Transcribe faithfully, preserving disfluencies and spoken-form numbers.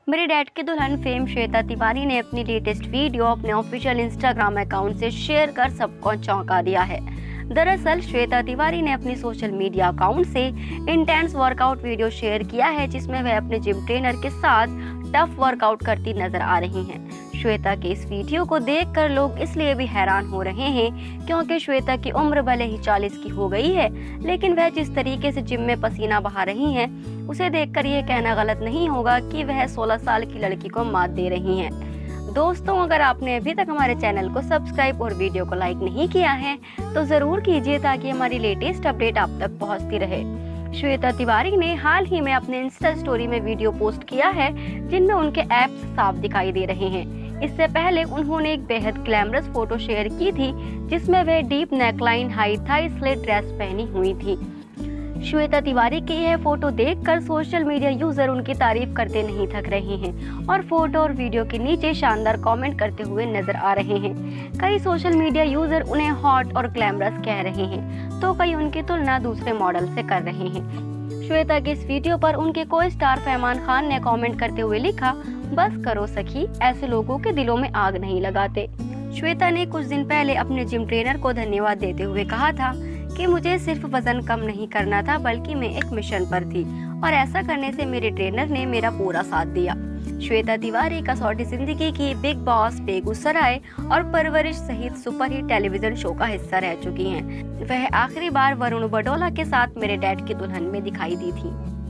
मेरे डैड की दुल्हन फेम श्वेता तिवारी ने अपनी लेटेस्ट वीडियो अपने ऑफिशियल इंस्टाग्राम अकाउंट से शेयर कर सबको चौंका दिया है। दरअसल श्वेता तिवारी ने अपनी सोशल मीडिया अकाउंट से इंटेंस वर्कआउट वीडियो शेयर किया है, जिसमें वह अपने जिम ट्रेनर के साथ टफ वर्कआउट करती नजर आ रही हैं। श्वेता के इस वीडियो को देखकर लोग इसलिए भी हैरान हो रहे हैं क्योंकि श्वेता की उम्र भले ही चालीस की हो गई है, लेकिन वह जिस तरीके से जिम में पसीना बहा रही हैं, उसे देखकर यह कहना गलत नहीं होगा कि वह सोलह साल की लड़की को मात दे रही हैं। दोस्तों, अगर आपने अभी तक हमारे चैनल को सब्सक्राइब और वीडियो को लाइक नहीं किया है तो जरूर कीजिए ताकि हमारी लेटेस्ट अपडेट आप तक पहुंचती रहे। श्वेता तिवारी ने हाल ही में अपने इंस्टा स्टोरी में वीडियो पोस्ट किया है जिनमें उनके एब्स साफ दिखाई दे रहे हैं। इससे पहले उन्होंने एक बेहद ग्लैमरस फोटो शेयर की थी जिसमें वह deep neckline high thigh slit dress पहनी हुई थी। श्वेता तिवारी की यह फोटो देखकर सोशल मीडिया यूजर उनकी तारीफ करते नहीं थक रहे हैं और फोटो और वीडियो के नीचे शानदार कमेंट करते हुए नजर आ रहे हैं। कई सोशल मीडिया यूजर उन्हें हॉट और ग्लैमरस कह रहे हैं तो कई उनकी तुलना दूसरे मॉडल से कर रहे हैं। श्वेता के इस वीडियो पर उनके को स्टार फरमान खान ने कमेंट करते हुए लिखा, बस करो सखी, ऐसे लोगों के दिलों में आग नहीं लगाते। श्वेता ने कुछ दिन पहले अपने जिम ट्रेनर को धन्यवाद देते हुए कहा था कि मुझे सिर्फ वजन कम नहीं करना था बल्कि मैं एक मिशन पर थी और ऐसा करने से मेरे ट्रेनर ने मेरा पूरा साथ दिया। श्वेता तिवारी कसौटी जिंदगी की बिग बॉस, बेगूसराय और परवरिश सहित सुपरहिट टेलीविजन शो का हिस्सा रह चुकी हैं। वह आखिरी बार वरुण बडोला के साथ मेरे डैड की दुल्हन में दिखाई दी थी।